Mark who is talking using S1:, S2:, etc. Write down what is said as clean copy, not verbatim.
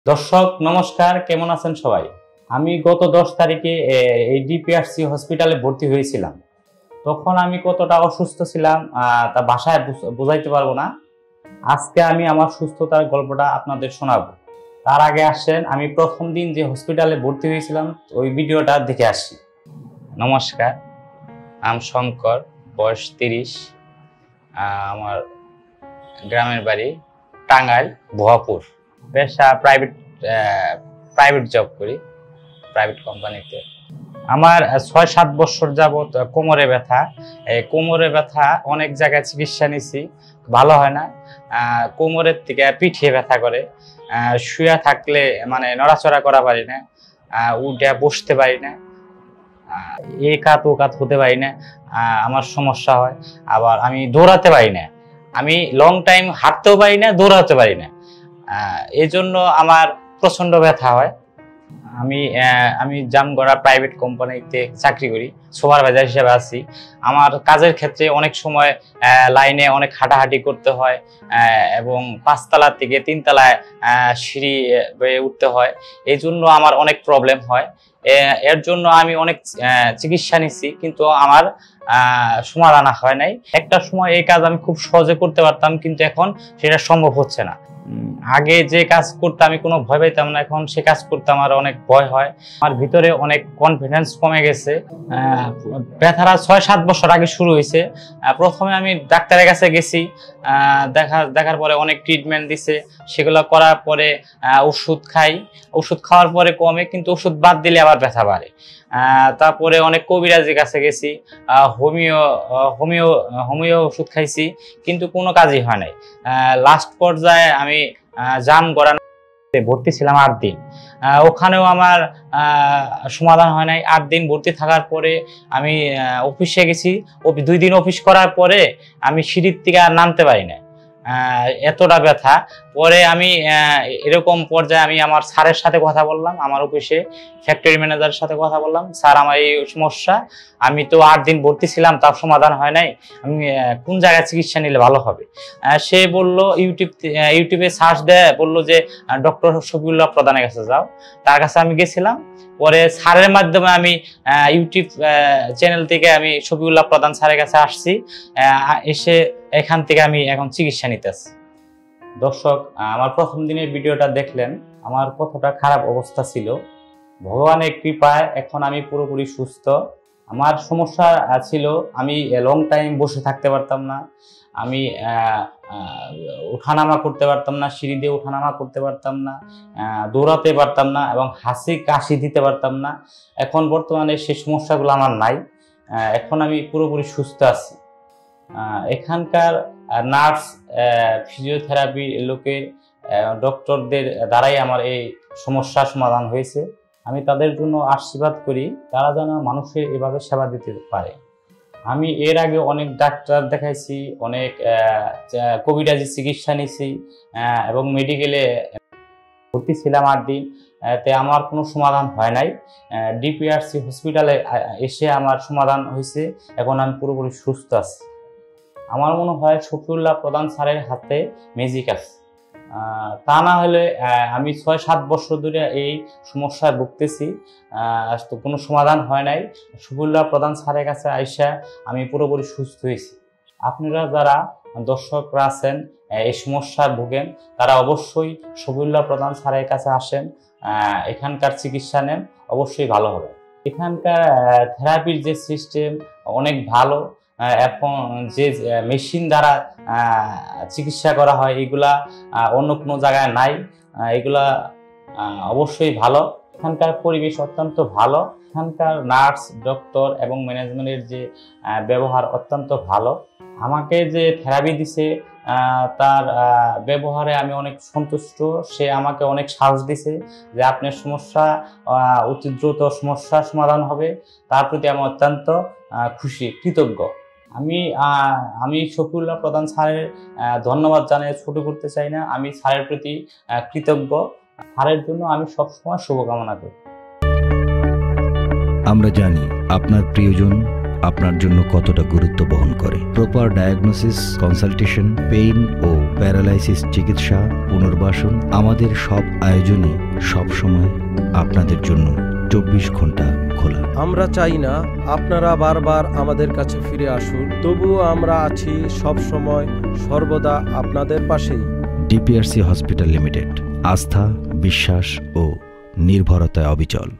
S1: দর্শক নমস্কার, কেমন আছেন সবাই? আমি গত 10 তারিখে এই ডিপিআরসি হসপিটালে ভর্তি হয়েছিলাম। তখন আমি কতটা অসুস্থ ছিলাম তা ভাষায় বোঝাইতে পারবো না। আজকে আমি আমার সুস্থতার গল্পটা আপনাদের শোনাবো। তার আগে আসেন আমি প্রথম দিন যে হসপিটালে ভর্তি হয়েছিলাম ওই ভিডিওটা দেখে আসি। নমস্কার, আমি শঙ্কর, বয়স 30। আমার গ্রামের বাড়ি টাঙ্গাইল ভুয়াপুর। পেশা প্রাইভেট জব করি, প্রাইভেট কোম্পানিতে। আমার 6-7 বছর যাবত কোমরে ব্যথা। কোমরে ব্যথা অনেক জায়গায় চিকিৎসা নিছি, ভালো হয় না। কোমরের থেকে পিঠে ব্যথা করে, শুয়ে থাকলে মানে নড়াচড়া করা পারি না, উঠে বসতে পারি না, এ কাত ও কাত হতে পারি না, আমার সমস্যা হয়। আবার আমি দৌড়াতে পারি না, আমি লং টাইম হাঁটতেও পারি না, দৌড়াতে পারি না। এই জন্য আমার প্রচন্ড ব্যথা হয়। আমি জামগড়া প্রাইভেট কোম্পানিতে চাকরি করি, সুপারভাইজার হিসেবে আছি। আমার কাজের ক্ষেত্রে অনেক সময় লাইনে অনেক হাঁটাহাঁটি করতে হয় এবং 5 তলা থেকে 3 তলায় সিঁড়ি বেয়ে উঠতে হয়। এই জন্য আমার অনেক প্রবলেম হয়। এর জন্য আমি অনেক চিকিৎসা নিচ্ছি, কিন্তু আমার সমাধান হয় নাই। একটা সময় এই কাজ আমি খুব সহজে করতে পারতাম, কিন্তু এখন সেটা সম্ভব হচ্ছে না। আগে যে কাজ করতে আমি কোনো ভয় পাইতাম না, এখন সে কাজ করতে আমার অনেক ভয় হয়। আমার ভিতরে অনেক কনফিডেন্স কমে গেছে। ব্যথাটা 6-7 বছর আগে শুরু হয়েছে। প্রথমে আমি ডাক্তারের কাছে গেছি, দেখার পরে অনেক ট্রিটমেন্ট দিছে, সেগুলো করার পরে ওষুধ খাই। ওষুধ খাওয়ার পরে কমে, কিন্তু ওষুধ বাদ দিলে আবার ব্যথা বাড়ে। তারপরে অনেক কবিরাজের কাছে গেছি, হোমিও ওষুধ খাইছি, কিন্তু কোনো কাজই হয় নাই। লাস্ট পর্যায়ে আমি জামগড়া ভর্তি ছিলাম 8 দিন। ওখানেও আমার সমাধান হয় নাই। 8 দিন ভর্তি থাকার পরে আমি অফিসে গেছি। 2 দিন অফিস করার পরে আমি সিঁড়ির থেকে আর নামতে পারি না, এতটা ব্যথা। পরে আমি এরকম পর্যায়ে আমি আমার স্যারের সাথে কথা বললাম, আমার অফিসে ফ্যাক্টরি ম্যানেজারের সাথে কথা বললাম, স্যার আমার এই সমস্যা, আমি তো 8 দিন ভর্তি ছিলাম, তার সমাধান হয় নাই, আমি কোন জায়গায় চিকিৎসা নিলে ভালো হবে? সে বলল ইউটিউবে সার্চ দেয়, বললো যে ডক্টর শফিউল্লাহ প্রধানের কাছে যাও। তার কাছে আমি গেছিলাম। পরে স্যারের মাধ্যমে আমি ইউটিউব চ্যানেল থেকে আমি শফিউল্লাহ প্রধান স্যারের কাছে আসছি। এসে এখান থেকে আমি এখন চিকিৎসা নিতেছি। দর্শক, আমার প্রথম দিনের ভিডিওটা দেখলেন, আমার কতটা খারাপ অবস্থা ছিল। ভগবানের কৃপায় এখন আমি পুরোপুরি সুস্থ। আমার সমস্যা ছিল, আমি লং টাইম বসে থাকতে পারতাম না, আমি ওঠানামা করতে পারতাম না, সিঁড়ি দিয়ে ওঠানামা করতে পারতাম না, দৌড়াতে পারতাম না এবং হাসি কাশি দিতে পারতাম না। এখন বর্তমানে সেই সমস্যাগুলো আমার নাই। এখন আমি পুরোপুরি সুস্থ আছি। এখানকার নার্স, ফিজিওথেরাপি লোকের, ডক্টরদের দ্বারাই আমার এই সমস্যার সমাধান হয়েছে। আমি তাদের জন্য আশীর্বাদ করি, তারা যেন মানুষের এভাবে সেবা দিতে পারে। আমি এর আগে অনেক ডাক্তার দেখাইছি, অনেক কবিরাজি চিকিৎসা নিয়েছি এবং মেডিকেলে ভর্তি ছিলাম 8 দিন, তে আমার কোনো সমাধান হয় নাই। ডিপিআরসি হসপিটালে এসে আমার সমাধান হয়েছে, এখন আমি পুরোপুরি সুস্থ আছি। আমার মনে হয় শফিউল্লাহ প্রধান স্যারের হাতে ম্যাজিক আছে। তা না হলে আমি 6-7 বছর ধরে এই সমস্যায় ভুগতেছি, তো কোনো সমাধান হয় নাই। শফিউল্লাহ প্রধান স্যারের কাছে আইসা আমি পুরোপুরি সুস্থ হয়েছি। আপনারা যারা দর্শকরা আছেন এই সমস্যায় ভোগেন, তারা অবশ্যই শফিউল্লাহ প্রধান স্যারের কাছে আসেন, এখানকার চিকিৎসা নেন, অবশ্যই ভালো হবে। এখানকার থেরাপির যে সিস্টেম অনেক ভালো। এখন যে মেশিন দ্বারা চিকিৎসা করা হয়, এগুলা অন্য কোনো জায়গায় নাই, এগুলা অবশ্যই ভালো। এখানকার পরিবেশ অত্যন্ত ভালো, এখানকার নার্স, ডক্টর এবং ম্যানেজমেন্টের যে ব্যবহার অত্যন্ত ভালো। আমাকে যে থেরাপি দিছে তার ব্যবহারে আমি অনেক সন্তুষ্ট। সে আমাকে অনেক সাহস দিছে যে আপনার সমস্যা অতি দ্রুত সমস্যার সমাধান হবে। তার প্রতি আমি অত্যন্ত খুশি, কৃতজ্ঞ। আমি শফিউল্লাহ প্রধান স্যারের ধন্যবাদ জানিয়ে ছোট করতে চাই না, আমি স্যারের প্রতি কৃতজ্ঞ। স্যারের জন্য আমি সবসময় শুভকামনা করি।
S2: আমরা জানি আপনার প্রিয়জন আপনার জন্য কতটা গুরুত্ব বহন করে। প্রপার ডায়াগনোসিস, কনসালটেশন, পেইন ও প্যারালাইসিস চিকিৎসা, পুনর্বাসন, আমাদের সব আয়োজনই সবসময় আপনাদের জন্য 24 ঘন্টা খোলা।
S3: আমরা চাই না আপনারা বারবার আমাদের কাছে ফিরে আসুন, তবুও আমরা আছি সব সময় সর্বদা আপনাদের পাশেই।
S2: ডিপিআরসি হসপিটাল লিমিটেড, আস্থা, বিশ্বাস ও নির্ভরতায় অবিচল।